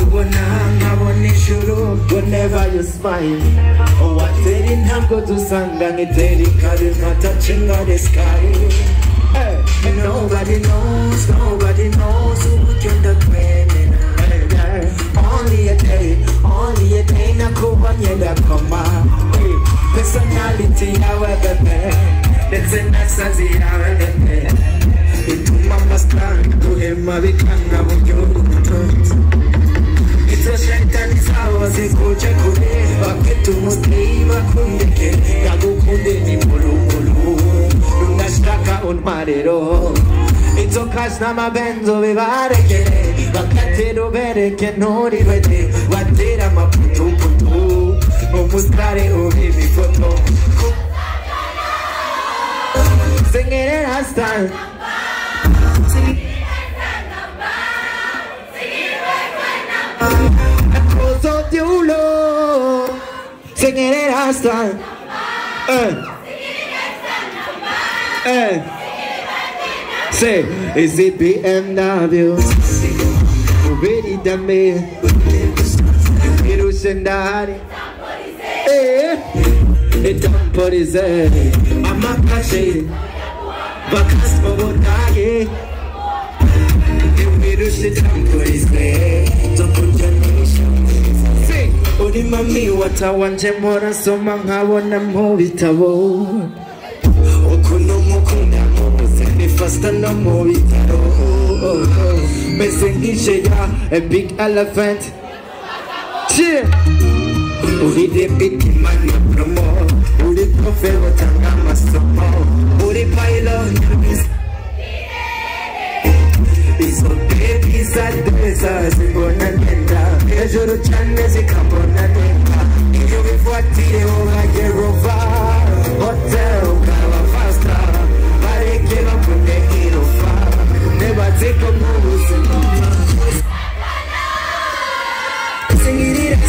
Whenever you smile, oh, what did it have go to sand and it did it not touching on the sky. Hey, and nobody knows who you're the queen. Only a day, na kubanye da koma. Personality, however, that's a nasazi, however. Itu mama stand to him, we can't have you. It's a shelter, it's ours, it's culture, but to Muslim, Gagu Kunde, Nimulu, Nastaka on Marero. It's a Kasnama Benzo, Vivareke, Bakatero Bereke, no Rivete, what did I'm up to Mustare, oh, baby, photo. Sing it in our style. So you know, sing it in our style. Say, is it BMW? Ready to me? Irushendari. It don't put his head. I'm a passion. Vakas for Dagi. Don't put his head. Don't put your nation. Say, Odi Mami, what I want to more so man, I want to move it away. Okuno Mokuna, send it faster, no more it. Missing Ishaya, a big elephant. Cheer. Uri de big man, promo. Uri profero, Tangama, so Uri pylon. It's a baby, sad business, Bonanenda. Pleasure to channels, a Cambonanenda. You will what you like a rover. Hotel, Gala Fasta. I give up on the hero far. Never take a move. Sing it.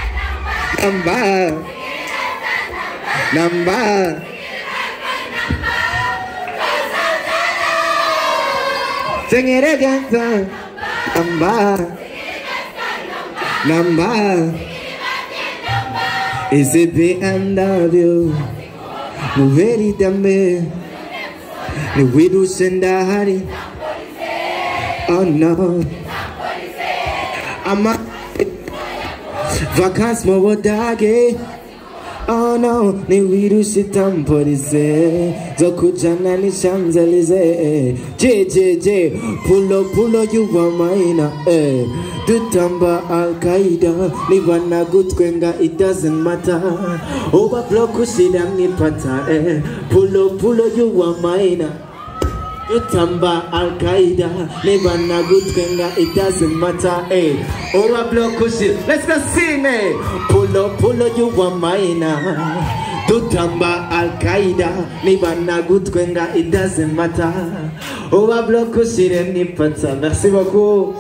Number. Sing it again, son. Number. Is it BMW? No ready to me. The widow send a honey. Oh no. I'm a vacance more doggy. Oh no, ni wiru shitam polize Zokujana ni Champs-Élysées JJJ, pull up, you are mine Dutamba Al-Qaeda Nibana good kwenga, it doesn't matter Overblock kushida ni pata Pull up, you are mine Dutamba Al-Qaeda Nibana good kwenga, it doesn't matter Overblock kushida, let's go sing Pull up, you are mine Dutamba Al-Qaeda Nibana good kwenga, it doesn't matter Overblock kushida ni pata Merci beaucoup.